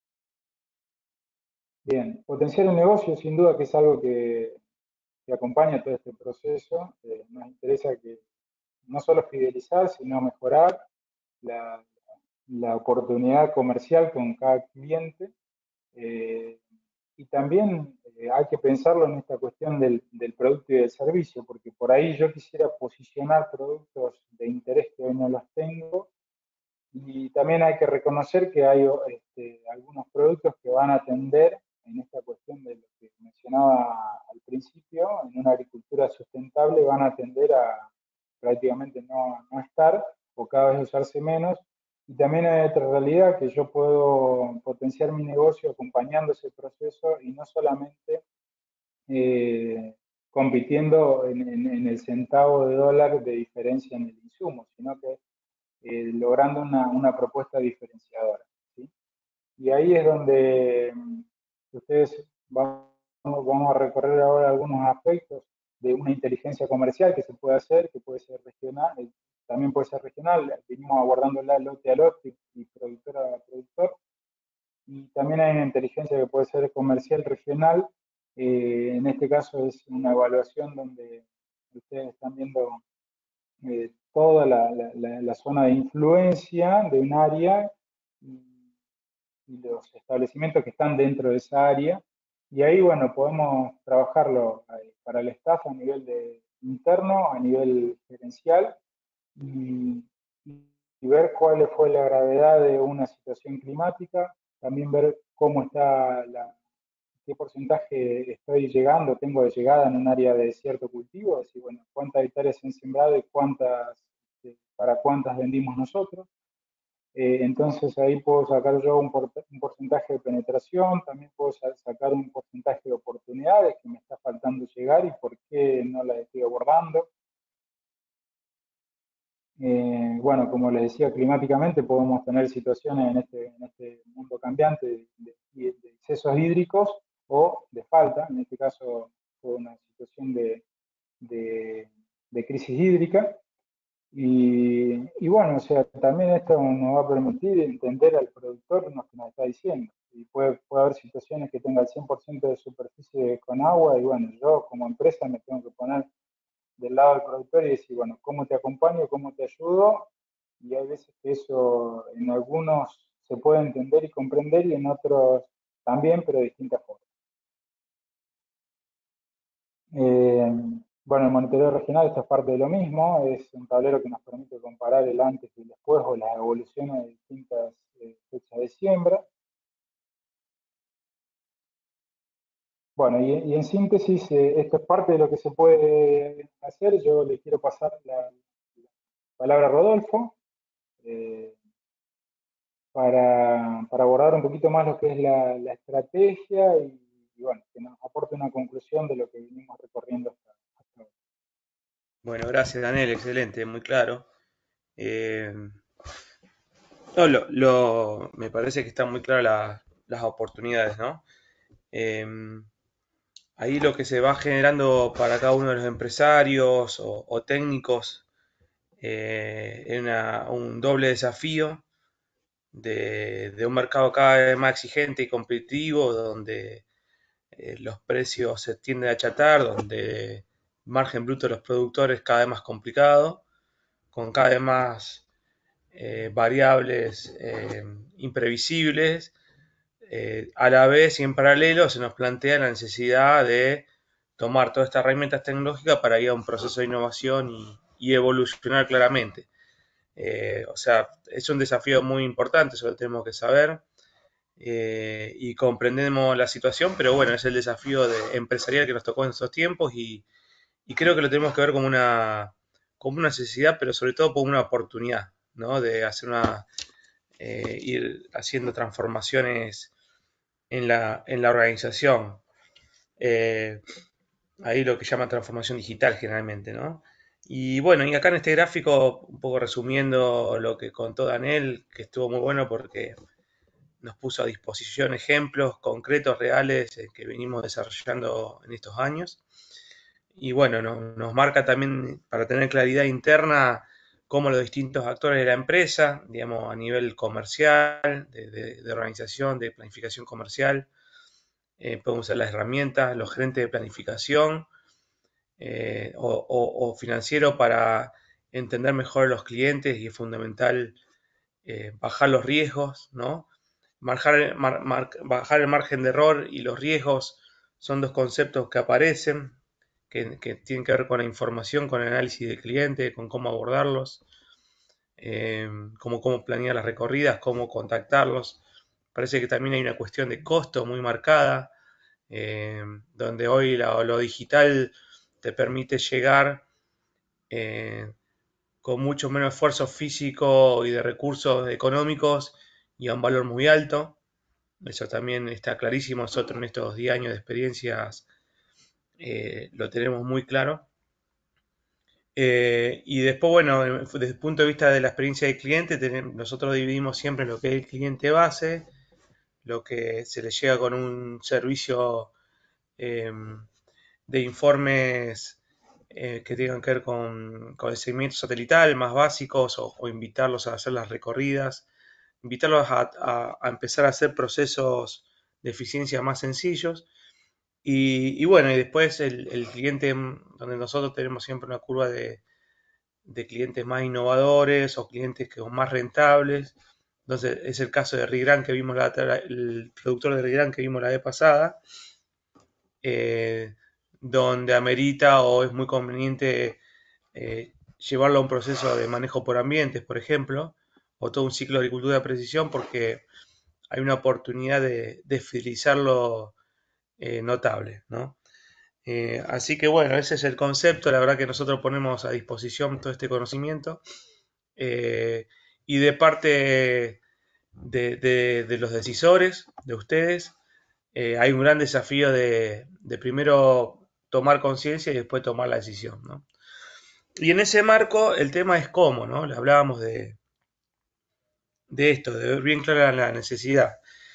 Bien, potenciar el negocio sin duda que es algo que, que acompaña todo este proceso. Eh, nos interesa que no solo fidelizar, sino mejorar la, la oportunidad comercial con cada cliente. Eh, y también eh, hay que pensarlo en esta cuestión del, del producto y del servicio, porque por ahí yo quisiera posicionar productos de interés que hoy no los tengo, y también hay que reconocer que hay este, algunos productos que van a atender en esta cuestión de lo que mencionaba al principio, en una agricultura sustentable van a tender a prácticamente no, no estar o cada vez usarse menos. Y también hay otra realidad que yo puedo potenciar mi negocio acompañando ese proceso y no solamente eh, compitiendo en, en, en, el centavo de dólar de diferencia en el insumo, sino que eh, logrando una, una, propuesta diferenciadora, ¿sí? Y ahí es donde mm, ustedes vamos, vamos a recorrer ahora algunos aspectos de una inteligencia comercial que se puede hacer, que puede ser regional, eh, también puede ser regional, venimos abordándola lote a lote y productor a productor, y también hay una inteligencia que puede ser comercial regional, eh, en este caso es una evaluación donde ustedes están viendo eh, toda la, la, la, zona de influencia de un área y, y, los establecimientos que están dentro de esa área. Y ahí, bueno, podemos trabajarlo para el staff a nivel de, interno, a nivel gerencial y, y ver cuál fue la gravedad de una situación climática, también ver cómo está la, qué porcentaje estoy llegando, tengo de llegada en un área de cierto cultivo, es decir, bueno, cuántas hectáreas se han sembrado y cuántas, eh, para cuántas vendimos nosotros. Eh, entonces ahí puedo sacar yo un, por, un, porcentaje de penetración, también puedo sacar un porcentaje de oportunidades que me está faltando llegar y por qué no las estoy abordando. Eh, bueno, como les decía, climáticamente podemos tener situaciones en este, en este mundo cambiante de, de, de, excesos hídricos o de falta, en este caso fue una situación de, de, de crisis hídrica. Y, y, bueno, o sea, también esto nos va a permitir entender al productor lo que nos está diciendo. Y puede, puede haber situaciones que tenga el cien por ciento de superficie con agua y bueno, yo como empresa me tengo que poner del lado del productor y decir, bueno, ¿cómo te acompaño? ¿Cómo te ayudo? Y hay veces que eso en algunos se puede entender y comprender y en otros también, pero de distintas formas. Eh, bueno, el monitoreo regional, esto es parte de lo mismo, es un tablero que nos permite comparar el antes y el después o las evoluciones de distintas eh, fechas de siembra. Bueno, y, y en síntesis, eh, esto es parte de lo que se puede hacer. Yo le quiero pasar la, la palabra a Rodolfo. Eh, para, para, abordar un poquito más lo que es la, la estrategia y, y, bueno, que nos aporte una conclusión de lo que venimos recorriendo hasta, hasta ahora. Bueno, gracias Daniel, excelente, muy claro. Eh, no, lo, lo, me parece que están muy claras la, las oportunidades, ¿no? Eh, ahí lo que se va generando para cada uno de los empresarios o, o técnicos eh, es una, un doble desafío de, de, un mercado cada vez más exigente y competitivo, donde eh, los precios se tienden a achatar, donde el margen bruto de los productores cada vez más complicado, con cada vez más eh, variables eh, imprevisibles. Eh, a la vez y en paralelo se nos plantea la necesidad de tomar todas estas herramientas tecnológicas para ir a un proceso de innovación y, y evolucionar claramente. Eh, o sea, es un desafío muy importante, eso lo tenemos que saber. Eh, y comprendemos la situación, pero bueno, es el desafío de empresarial que nos tocó en estos tiempos y, y creo que lo tenemos que ver como una, como una necesidad, pero sobre todo como una oportunidad, ¿no? De hacer una, eh, ir haciendo transformaciones en la, en la organización. Eh, ahí lo que llama transformación digital generalmente, ¿no? Y bueno, y acá en este gráfico, un poco resumiendo lo que contó Daniel, que estuvo muy bueno porque nos puso a disposición ejemplos concretos, reales, eh, que venimos desarrollando en estos años. Y bueno, no, nos marca también para tener claridad interna cómo los distintos actores de la empresa, digamos, a nivel comercial, de, de, de organización, de planificación comercial, eh, podemos usar las herramientas, los gerentes de planificación eh, o, o, o financiero para entender mejor a los clientes, y es fundamental eh, bajar los riesgos, ¿no? Marjar, mar, mar, bajar el margen de error y los riesgos son dos conceptos que aparecen, que, que tienen que ver con la información, con el análisis del cliente, con cómo abordarlos, eh, cómo, cómo planear las recorridas, cómo contactarlos. Parece que también hay una cuestión de costo muy marcada, eh, donde hoy lo, lo digital te permite llegar eh, con mucho menos esfuerzo físico y de recursos económicos y a un valor muy alto. Eso también está clarísimo. Nosotros en estos diez años de experiencias eh, lo tenemos muy claro. Eh, y después, bueno, desde el punto de vista de la experiencia del cliente, tenemos, nosotros dividimos siempre lo que es el cliente base, lo que se le llega con un servicio eh, de informes eh, que tengan que ver con, con el seguimiento satelital, más básicos, o, o invitarlos a hacer las recorridas, invitarlos a, a, a empezar a hacer procesos de eficiencia más sencillos. Y, y bueno, y después el, el, cliente, donde nosotros tenemos siempre una curva de, de clientes más innovadores o clientes que son más rentables. Entonces es el caso de Rigran que vimos la, el productor de Rigran que vimos la vez pasada, eh, donde amerita o es muy conveniente eh, llevarlo a un proceso de manejo por ambientes, por ejemplo, o todo un ciclo de agricultura de precisión, porque hay una oportunidad de, de fidelizarlo eh, notable, ¿no? Eh, así que bueno, ese es el concepto. La verdad que nosotros ponemos a disposición todo este conocimiento eh, y de parte de, de, de, los decisores, de ustedes, eh, hay un gran desafío de, de primero tomar conciencia y después tomar la decisión, ¿no? Y en ese marco el tema es cómo, ¿no? Le hablábamos de, de esto, de ver bien clara la necesidad.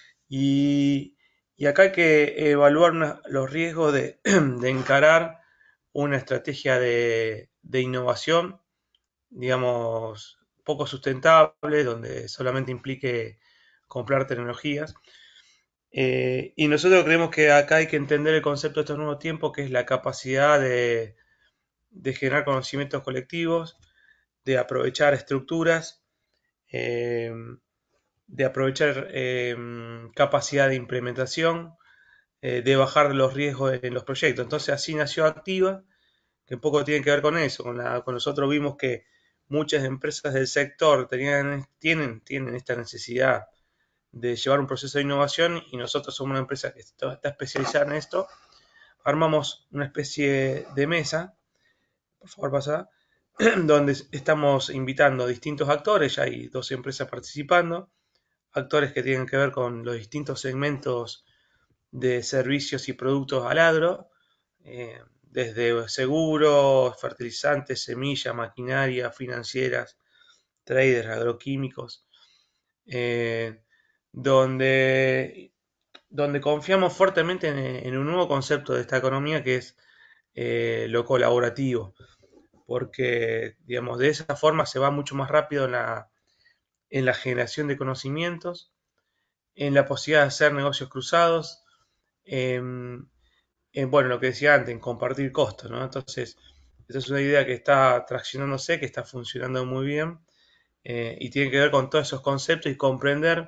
Y, y acá hay que evaluar una, los riesgos de, de encarar una estrategia de, de innovación, digamos, poco sustentable, donde solamente implique comprar tecnologías. Eh, y nosotros creemos que acá hay que entender el concepto de estos nuevos tiempos, que es la capacidad de, de generar conocimientos colectivos, de aprovechar estructuras, eh, de aprovechar eh, capacidad de implementación, eh, de bajar los riesgos en los proyectos. Entonces así nació Activa, que un poco tiene que ver con eso. Con, la, con nosotros vimos que muchas empresas del sector tenían, tienen, tienen esta necesidad de llevar un proceso de innovación, y nosotros somos una empresa que está, está especializada en esto. Armamos una especie de mesa, por favor pasa, donde estamos invitando a distintos actores, ya hay dos empresas participando, actores que tienen que ver con los distintos segmentos de servicios y productos al agro, eh, desde seguros, fertilizantes, semillas, maquinaria, financieras, traders, agroquímicos, eh, donde, donde confiamos fuertemente en, en, un nuevo concepto de esta economía, que es eh, lo colaborativo, porque digamos, de esa forma se va mucho más rápido en la, en la generación de conocimientos, en la posibilidad de hacer negocios cruzados, en, en bueno, lo que decía antes, en compartir costos, ¿no? Entonces, esa es una idea que está traccionándose, que está funcionando muy bien, eh, y tiene que ver con todos esos conceptos y comprender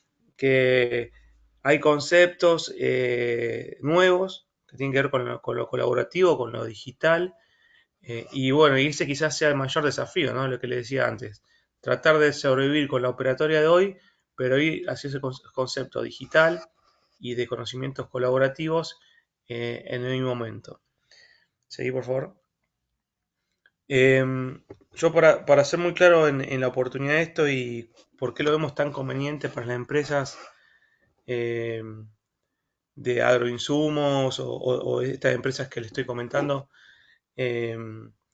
que hay conceptos eh, nuevos que tienen que ver con lo, con lo colaborativo, con lo digital, eh, y bueno, y ese quizás sea el mayor desafío, ¿no? Lo que le decía antes, tratar de sobrevivir con la operatoria de hoy, pero ir hacia ese concepto digital y de conocimientos colaborativos eh, en el mismo momento. Seguí, por favor. Eh, yo para, para ser muy claro en, en la oportunidad de esto y por qué lo vemos tan conveniente para las empresas eh, de agroinsumos o, o, o estas empresas que les estoy comentando, eh,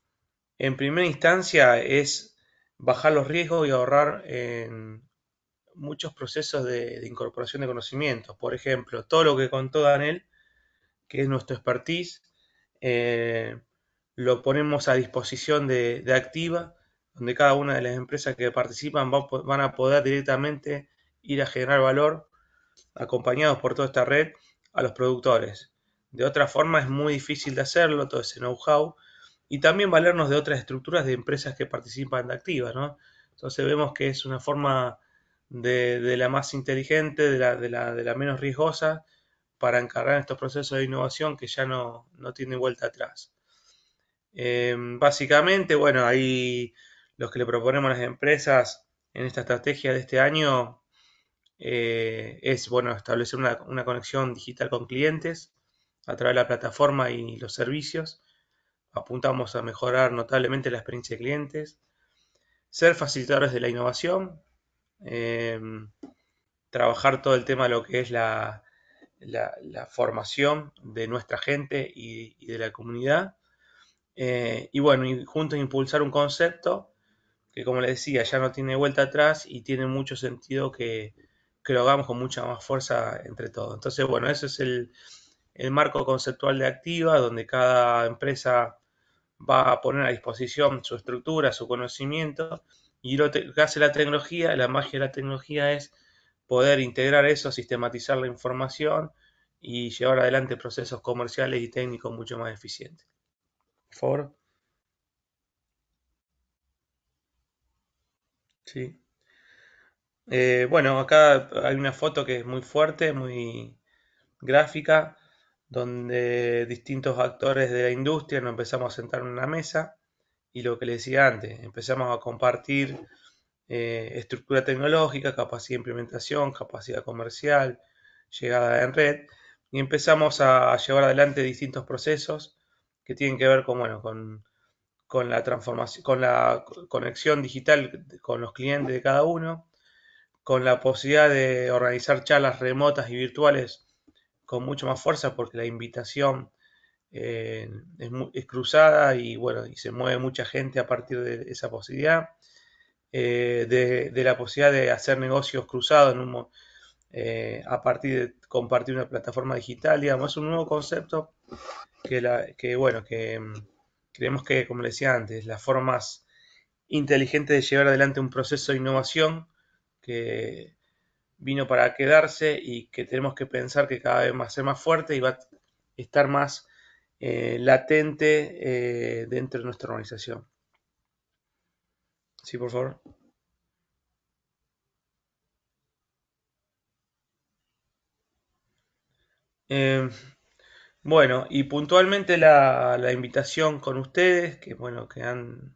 en primera instancia es bajar los riesgos y ahorrar en muchos procesos de, de incorporación de conocimientos. Por ejemplo, todo lo que contó Daniel, que es nuestro expertise, eh, lo ponemos a disposición de, de Activa, donde cada una de las empresas que participan va, van a poder directamente ir a generar valor, acompañados por toda esta red, a los productores. De otra forma es muy difícil de hacerlo, todo ese know-how, y también valernos de otras estructuras de empresas que participan de Activa, ¿no? Entonces vemos que es una forma de, de la más inteligente, de la, de, la, de la menos riesgosa, para encargar estos procesos de innovación que ya no, no tienen vuelta atrás. Eh, básicamente, bueno, ahí los que le proponemos a las empresas en esta estrategia de este año eh, es, bueno, establecer una, una conexión digital con clientes a través de la plataforma y los servicios. Apuntamos a mejorar notablemente la experiencia de clientes, ser facilitadores de la innovación, eh, trabajar todo el tema de lo que es la, la, la formación de nuestra gente y, y de la comunidad. Eh, y bueno, y juntos impulsar un concepto que, como les decía, ya no tiene vuelta atrás y tiene mucho sentido que, que lo hagamos con mucha más fuerza entre todos. Entonces, bueno, ese es el, el marco conceptual de Activa, donde cada empresa va a poner a disposición su estructura, su conocimiento, y lo que hace la tecnología, la magia de la tecnología es poder integrar eso, sistematizar la información y llevar adelante procesos comerciales y técnicos mucho más eficientes. Por favor. Sí. Eh, bueno, acá hay una foto que es muy fuerte, muy gráfica, donde distintos actores de la industria nos empezamos a sentar en una mesa y lo que les decía antes, empezamos a compartir eh, estructura tecnológica, capacidad de implementación, capacidad comercial, llegada en red, y empezamos a llevar adelante distintos procesos que tienen que ver con, bueno, con, con la transformación, con la conexión digital con los clientes de cada uno, con la posibilidad de organizar charlas remotas y virtuales con mucho más fuerza porque la invitación eh, es, es, cruzada y bueno, y se mueve mucha gente a partir de esa posibilidad. Eh, de, de, la posibilidad de hacer negocios cruzados en un, eh, a partir de compartir una plataforma digital, digamos, es un nuevo concepto que, la, que bueno, que um, creemos que, como les decía antes, la forma más inteligente de llevar adelante un proceso de innovación que vino para quedarse y que tenemos que pensar que cada vez va a ser más fuerte y va a estar más eh, latente eh, dentro de nuestra organización. Sí, por favor. Eh, bueno, y puntualmente la, la invitación con ustedes, que bueno, que han,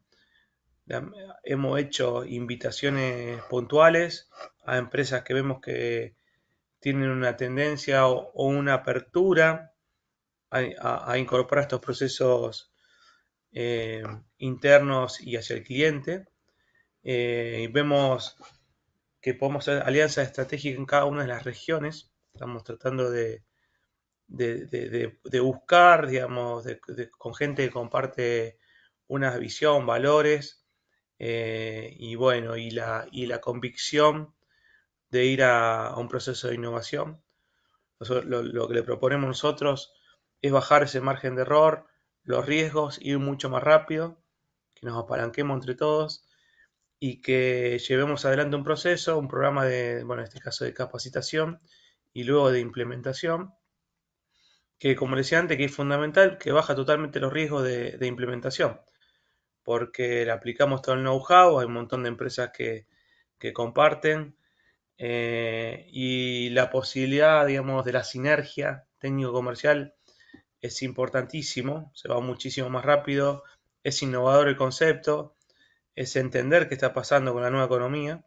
hemos hecho invitaciones puntuales a empresas que vemos que tienen una tendencia o, o una apertura a, a, a, incorporar estos procesos eh, internos y hacia el cliente. Eh, y vemos que podemos hacer alianzas estratégicas en cada una de las regiones. Estamos tratando de, de, de, de, de buscar, digamos, de, con gente que comparte una visión, valores, eh, y bueno, y la, y la convicción de ir a, a un proceso de innovación. Nosotros, lo, lo que le proponemos nosotros es bajar ese margen de error, los riesgos, ir mucho más rápido, que nos apalanquemos entre todos y que llevemos adelante un proceso, un programa de, bueno, en este caso de capacitación y luego de implementación, que como decía antes, que es fundamental, que baja totalmente los riesgos de, de implementación, porque le aplicamos todo el know-how, hay un montón de empresas que, que comparten, eh, y la posibilidad, digamos, de la sinergia técnico-comercial es importantísimo, se va muchísimo más rápido, es innovador el concepto, es entender qué está pasando con la nueva economía,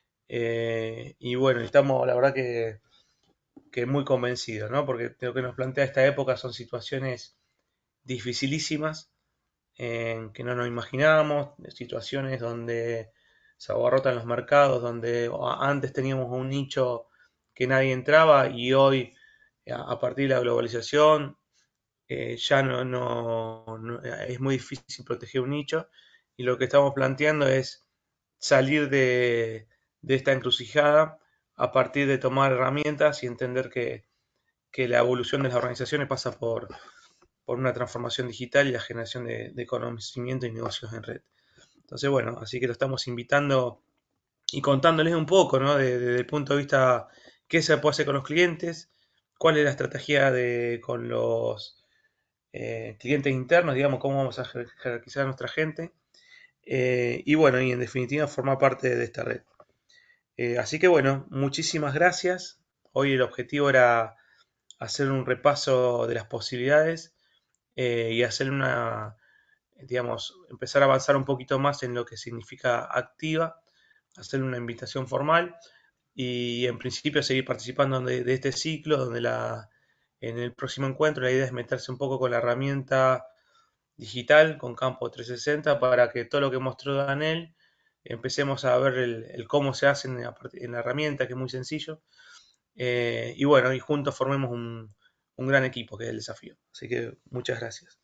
eh, y bueno, estamos la verdad que, que muy convencidos, ¿no? Porque lo que nos plantea esta época son situaciones dificilísimas, en que no nos imaginábamos, situaciones donde se abarrotan los mercados, donde antes teníamos un nicho que nadie entraba y hoy, a partir de la globalización, eh, ya no, no, no, es muy difícil proteger un nicho y lo que estamos planteando es salir de, de esta encrucijada a partir de tomar herramientas y entender que, que la evolución de las organizaciones pasa por, por una transformación digital y la generación de, de conocimiento y negocios en red. Entonces, bueno, así que lo estamos invitando y contándoles un poco, ¿no? Desde, desde el punto de vista qué se puede hacer con los clientes, cuál es la estrategia de, con los eh, clientes internos, digamos, cómo vamos a jerarquizar a nuestra gente. Eh, y bueno, y en definitiva formar parte de esta red. Eh, así que bueno, muchísimas gracias. Hoy el objetivo era hacer un repaso de las posibilidades eh, y hacer una, digamos, empezar a avanzar un poquito más en lo que significa activa, hacer una invitación formal y en principio seguir participando de, de este ciclo donde la, en el próximo encuentro la idea es meterse un poco con la herramienta digital, con campo trescientos sesenta, para que todo lo que mostró Daniel empecemos a ver el, el cómo se hace en la, en la, herramienta, que es muy sencillo. Eh, y bueno, y juntos formemos un, un gran equipo, que es el desafío. Así que muchas gracias.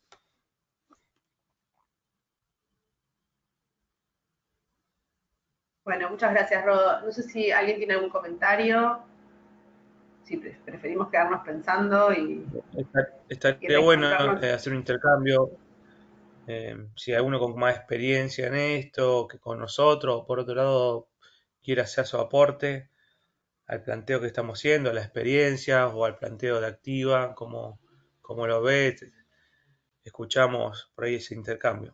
Bueno, muchas gracias, Rodo. No sé si alguien tiene algún comentario, si preferimos quedarnos pensando y, Estaría y bueno reencontrarnos. eh, hacer un intercambio. Eh, si hay uno con más experiencia en esto que con nosotros, o por otro lado quiere hacer su aporte al planteo que estamos haciendo, a la experiencia o al planteo de activa, como, como lo ve, escuchamos por ahí ese intercambio.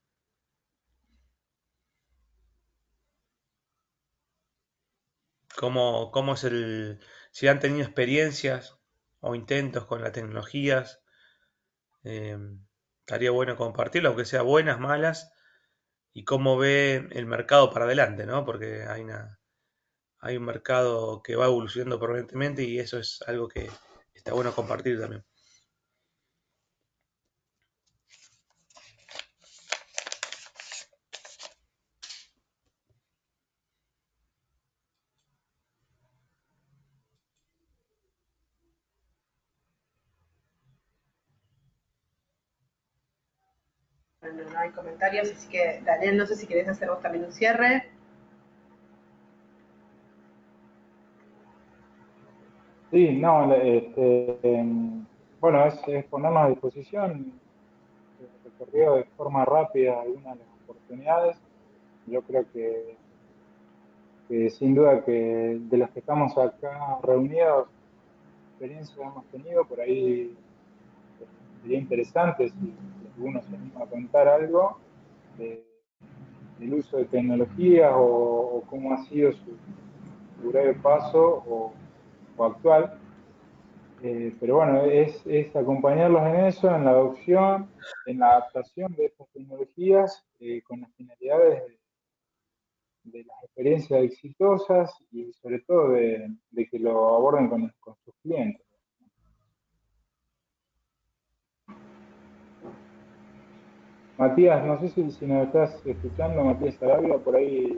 ¿Cómo, cómo es el, si han tenido experiencias o intentos con las tecnologías? Eh, estaría bueno compartirlo, aunque sea buenas, malas, y cómo ve el mercado para adelante, ¿no? Porque hay una, hay un mercado que va evolucionando permanentemente y eso es algo que está bueno compartir también. Bueno, no hay comentarios, así que Daniel, no sé si querés hacer vos también un cierre. Sí, no, este, bueno, es, es ponernos a disposición, el recorrido de forma rápida algunas de las oportunidades. Yo creo que, que sin duda que de los que estamos acá reunidos, experiencias hemos tenido, por ahí eh, sería interesante si, si alguno se anima a contar algo de, del uso de tecnologías o, o cómo ha sido su, su breve paso o, o actual. Eh, pero bueno, es, es acompañarlos en eso, en la adopción, en la adaptación de estas tecnologías eh, con las finalidades de, de las experiencias exitosas y sobre todo de, de que lo aborden con, con sus clientes. Matías, no sé si, si nos estás escuchando, Matías Arabia, por ahí.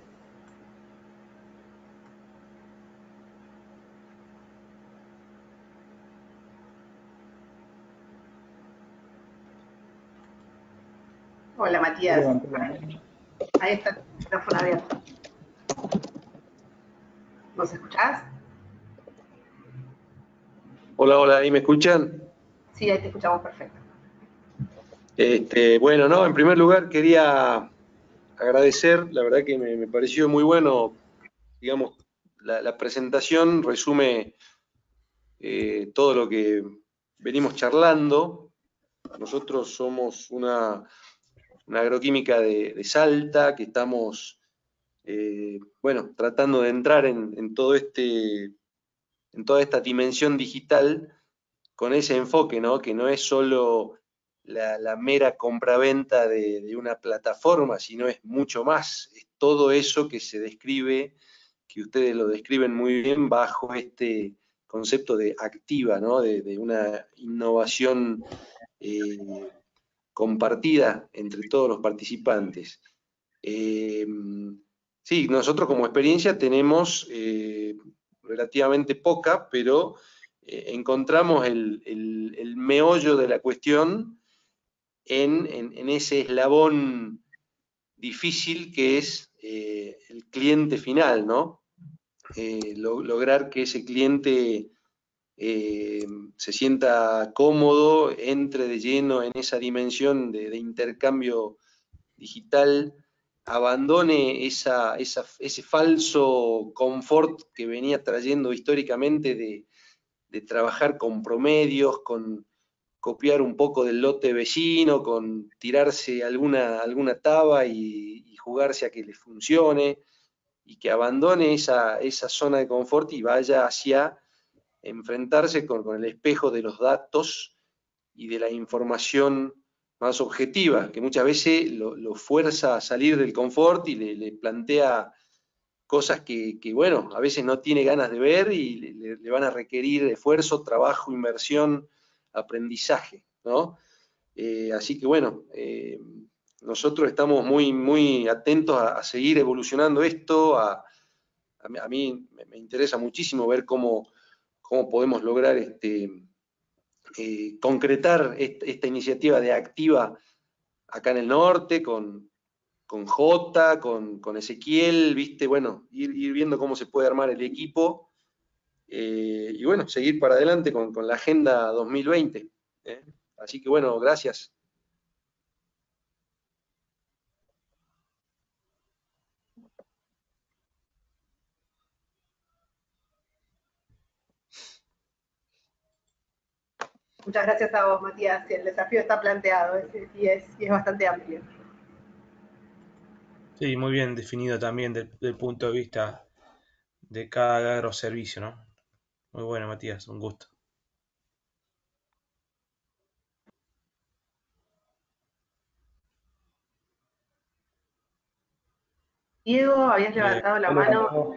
Hola, No Matías. levantó la mano. Ahí está el micrófono abierto. ¿Nos escuchás? Hola, hola, ¿ahí me escuchan? Sí, ahí te escuchamos perfecto. Este, bueno, no, en primer lugar quería agradecer, la verdad que me, me pareció muy bueno, digamos, la, la presentación resume eh, todo lo que venimos charlando. Nosotros somos una, una agroquímica de, de Salta, que estamos, eh, bueno, tratando de entrar en, en todo este, en toda esta dimensión digital con ese enfoque, ¿no? Que no es solo la, la mera compraventa de, de una plataforma, sino es mucho más, es todo eso que se describe, que ustedes lo describen muy bien bajo este concepto de activa, ¿no? De, de una innovación eh, compartida entre todos los participantes. Eh, sí, nosotros como experiencia tenemos eh, relativamente poca, pero eh, encontramos el, el, el, meollo de la cuestión en, en, en ese eslabón difícil que es eh, el cliente final, ¿no? eh, lo, lograr que ese cliente eh, se sienta cómodo, entre de lleno en esa dimensión de, de intercambio digital, abandone esa, esa, ese falso confort que venía trayendo históricamente de, de trabajar con promedios, con copiar un poco del lote vecino, con tirarse alguna, alguna taba y, y jugarse a que le funcione, y que abandone esa, esa zona de confort y vaya hacia enfrentarse con, con el espejo de los datos y de la información más objetiva, que muchas veces lo, lo fuerza a salir del confort y le, le plantea cosas que, que, bueno, a veces no tiene ganas de ver y le, le van a requerir esfuerzo, trabajo, inversión, aprendizaje, ¿no? Eh, así que, bueno, eh, nosotros estamos muy, muy atentos a, a seguir evolucionando esto. A, a, mí, a mí me interesa muchísimo ver cómo, cómo podemos lograr este, eh, concretar esta, esta iniciativa de Activa acá en el norte, con, con Jota, con, con Ezequiel, viste, bueno, ir, ir, viendo cómo se puede armar el equipo, eh, y bueno, seguir para adelante con, con la Agenda dos mil veinte. ¿eh? Así que bueno, gracias. Muchas gracias a vos, Matías. El desafío está planteado y es, y es bastante amplio. Sí, muy bien definido también del, del punto de vista de cada agroservicio, ¿no? Muy bueno, Matías, un gusto. Diego, habías levantado eh, la mano.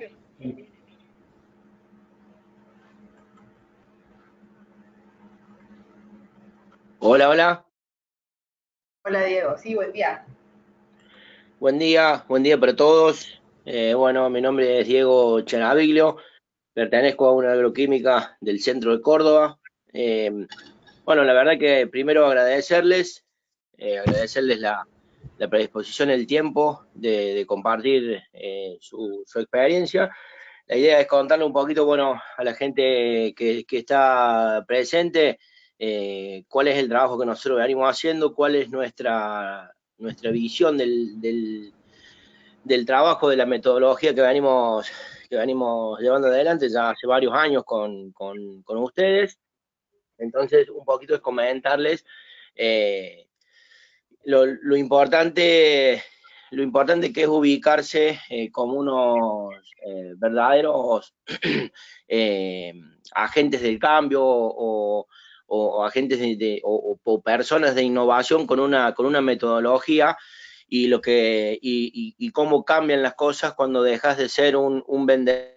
Hola, hola. Hola, Diego. Sí, buen día. Buen día, buen día para todos. Eh, bueno, mi nombre es Diego Chanaviglio, pertenezco a una agroquímica del centro de Córdoba. Eh, bueno, la verdad que primero agradecerles, eh, agradecerles la, la predisposición, el tiempo de, de compartir eh, su, su experiencia. La idea es contarle un poquito, bueno, a la gente que, que está presente, eh, cuál es el trabajo que nosotros venimos haciendo, cuál es nuestra, nuestra visión del, del, del trabajo, de la metodología que venimos, que venimos llevando adelante ya hace varios años con, con, con ustedes. Entonces, un poquito es comentarles eh, lo, lo importante lo importante que es ubicarse eh, como unos eh, verdaderos eh, agentes del cambio o, o agentes de, de o, o, personas de innovación con una, con una metodología y lo que y, y, y cómo cambian las cosas cuando dejas de ser un, un vendedor.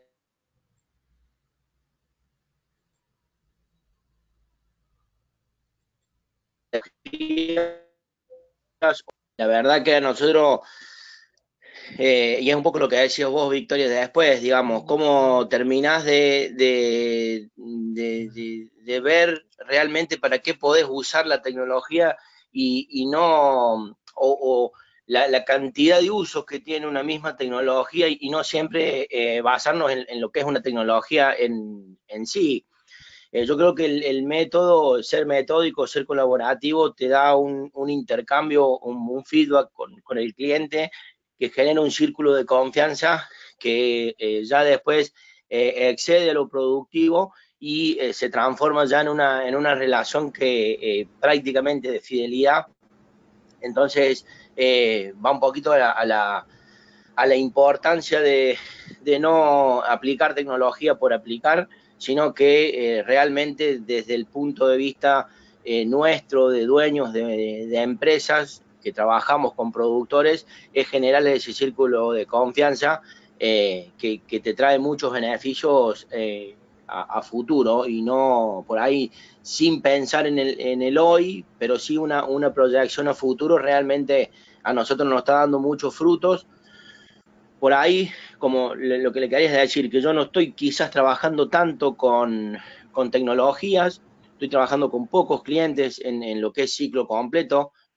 La verdad que a nosotros, eh, y es un poco lo que decías vos, Victoria, de después, digamos, cómo terminás de, de, de, de, de ver realmente para qué podés usar la tecnología y, y no, o, o la, la, cantidad de usos que tiene una misma tecnología y, y no siempre eh, basarnos en, en lo que es una tecnología en, en sí. Eh, yo creo que el, el, método, ser metódico, ser colaborativo, te da un, un intercambio, un, un feedback con, con, el cliente que genera un círculo de confianza que eh, ya después eh, excede a lo productivo y eh, se transforma ya en una, en una relación que eh, prácticamente de fidelidad. Entonces, eh, va un poquito a la, a la, a la importancia de, de no aplicar tecnología por aplicar, sino que eh, realmente desde el punto de vista eh, nuestro, de dueños de, de, de empresas que trabajamos con productores, es generar ese círculo de confianza eh, que, que te trae muchos beneficios eh, a, a futuro y no por ahí sin pensar en el, en el hoy, pero sí una, una proyección a futuro. Realmente a nosotros nos está dando muchos frutos. Por ahí, como lo que le quería decir, que yo no estoy quizás trabajando tanto con, con tecnologías, estoy trabajando con pocos clientes en, en lo que es ciclo completo,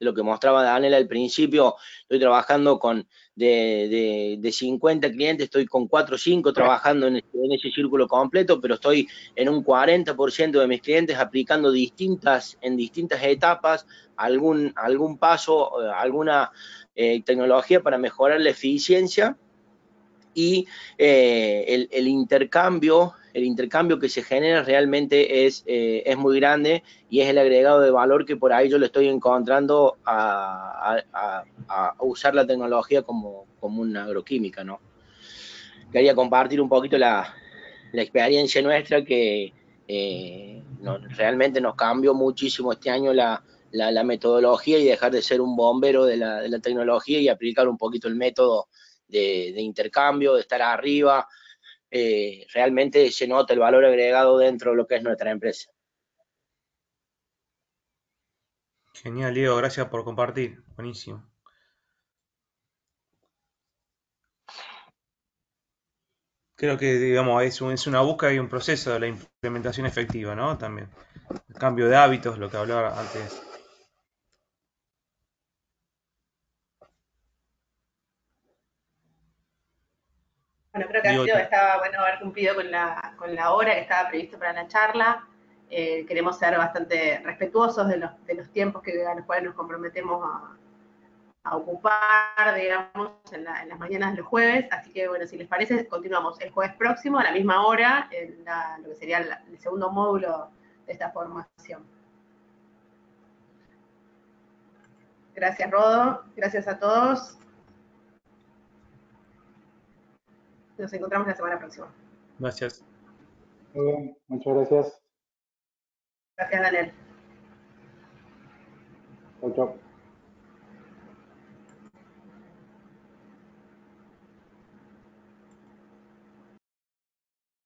lo que mostraba Daniel al principio. Estoy trabajando con de, de, de cincuenta clientes, estoy con cuatro o cinco trabajando en, en ese círculo completo, pero estoy en un cuarenta por ciento de mis clientes aplicando distintas, en distintas etapas, algún, algún paso, alguna eh, tecnología para mejorar la eficiencia. Y eh, el, el intercambio el intercambio que se genera realmente es, eh, es muy grande, y es el agregado de valor que por ahí yo le estoy encontrando a, a, a, a usar la tecnología como, como una agroquímica, ¿no? Quería compartir un poquito la, la experiencia nuestra, que eh, no, realmente nos cambió muchísimo este año la, la, la metodología, y dejar de ser un bombero de la, de la tecnología y aplicar un poquito el método De, de intercambio, de estar arriba. Eh, realmente se nota el valor agregado dentro de lo que es nuestra empresa. Genial, Diego, gracias por compartir, buenísimo. Creo que, digamos, es, un, es una búsqueda y un proceso de la implementación efectiva, ¿no? También. El cambio de hábitos, lo que hablaba antes. Bueno, creo que ha sido, estaba bueno haber cumplido con la, con la hora que estaba previsto para la charla. Eh, queremos ser bastante respetuosos de los, de los tiempos que, a los cuales nos comprometemos a, a ocupar, digamos, en, la, en las mañanas de los jueves. Así que, bueno, si les parece, continuamos el jueves próximo a la misma hora, en la, lo que sería el, el segundo módulo de esta formación. Gracias, Rodo. Gracias a todos. Nos encontramos la semana próxima. Gracias. Muy bien, muchas gracias. Gracias, Daniel. Chau, chau.